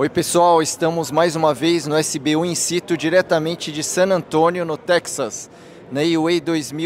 Oi pessoal, estamos mais uma vez no SBU In Situ, diretamente de San Antonio, no Texas, na AUA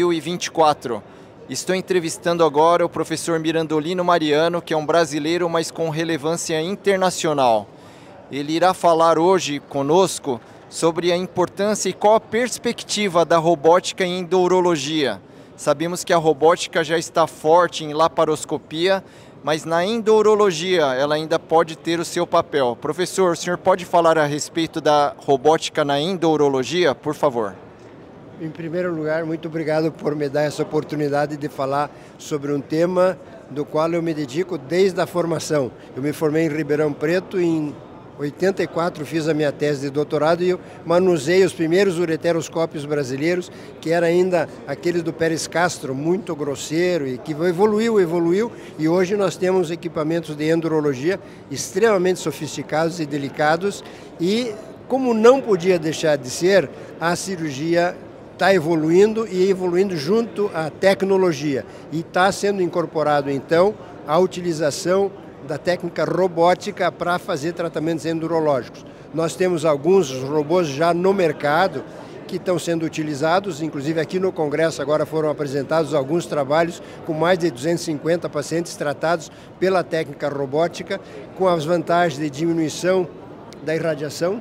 2024. Estou entrevistando agora o professor Mirandolino Mariano, que é um brasileiro, mas com relevância internacional. Ele irá falar hoje conosco sobre a importância e qual a perspectiva da robótica em endurologia. Sabemos que a robótica já está forte em laparoscopia, mas na endurologia ela ainda pode ter o seu papel. Professor, o senhor pode falar a respeito da robótica na endurologia, por favor? Em primeiro lugar, muito obrigado por me dar essa oportunidade de falar sobre um tema do qual eu me dedico desde a formação. Eu me formei em Ribeirão Preto em 84, fiz a minha tese de doutorado e eu manuseei os primeiros ureteroscópios brasileiros, que era ainda aquele do Pérez Castro, muito grosseiro e que evoluiu e hoje nós temos equipamentos de endurologia extremamente sofisticados e delicados e, como não podia deixar de ser, a cirurgia está evoluindo e evoluindo junto à tecnologia e está sendo incorporado então a utilização da técnica robótica para fazer tratamentos endurológicos. Nós temos alguns robôs já no mercado que estão sendo utilizados, inclusive aqui no Congresso agora foram apresentados alguns trabalhos com mais de 250 pacientes tratados pela técnica robótica, com as vantagens de diminuição da irradiação,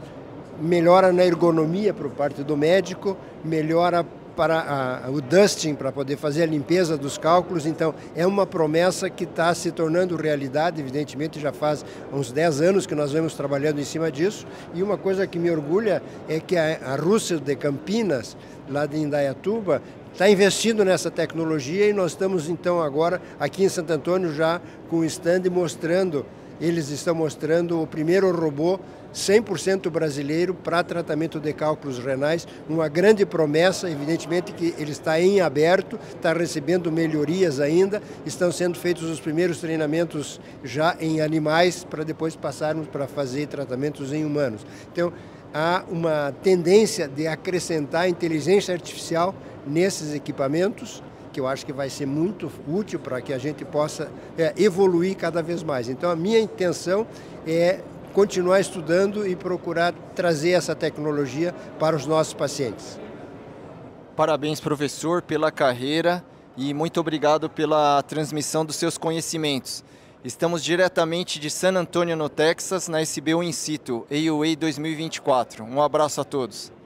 melhora na ergonomia por parte do médico, melhora para o dusting, para poder fazer a limpeza dos cálculos. Então é uma promessa que está se tornando realidade, evidentemente já faz uns 10 anos que nós vemos trabalhando em cima disso, e uma coisa que me orgulha é que a Rússia de Campinas, lá de Indaiatuba, está investindo nessa tecnologia e nós estamos então agora aqui em Santo Antônio já com o stand mostrando, eles estão mostrando o primeiro robô 100% brasileiro para tratamento de cálculos renais, uma grande promessa, evidentemente que ele está em aberto, está recebendo melhorias ainda, estão sendo feitos os primeiros treinamentos já em animais para depois passarmos para fazer tratamentos em humanos. Então, há uma tendência de acrescentar inteligência artificial nesses equipamentos, que eu acho que vai ser muito útil para que a gente possa evoluir cada vez mais. Então, a minha intenção é continuar estudando e procurar trazer essa tecnologia para os nossos pacientes. Parabéns, professor, pela carreira e muito obrigado pela transmissão dos seus conhecimentos. Estamos diretamente de San Antonio, no Texas, na SBU In Situ, AUA 2024. Um abraço a todos.